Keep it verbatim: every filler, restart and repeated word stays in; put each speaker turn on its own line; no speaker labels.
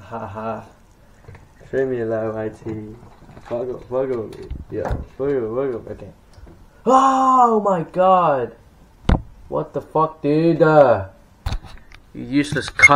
Haha. Show me low I T. Buggle, buggle me. Yeah, buggle, buggle. Okay. Oh my god! What the fuck, dude? Uh, you useless cunt.